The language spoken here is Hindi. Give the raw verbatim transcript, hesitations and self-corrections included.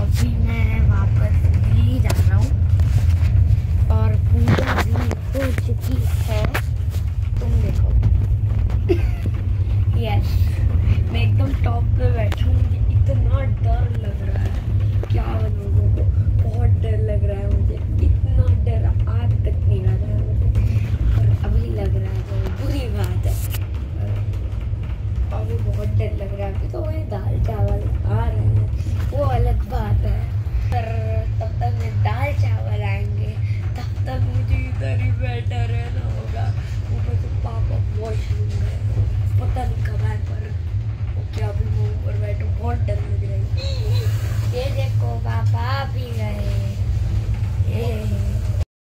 अभी मैं वापस भी जा रहा हूँ और पूजा भी हो चुकी है, तुम देखो। यस, मैं एकदम टॉप पे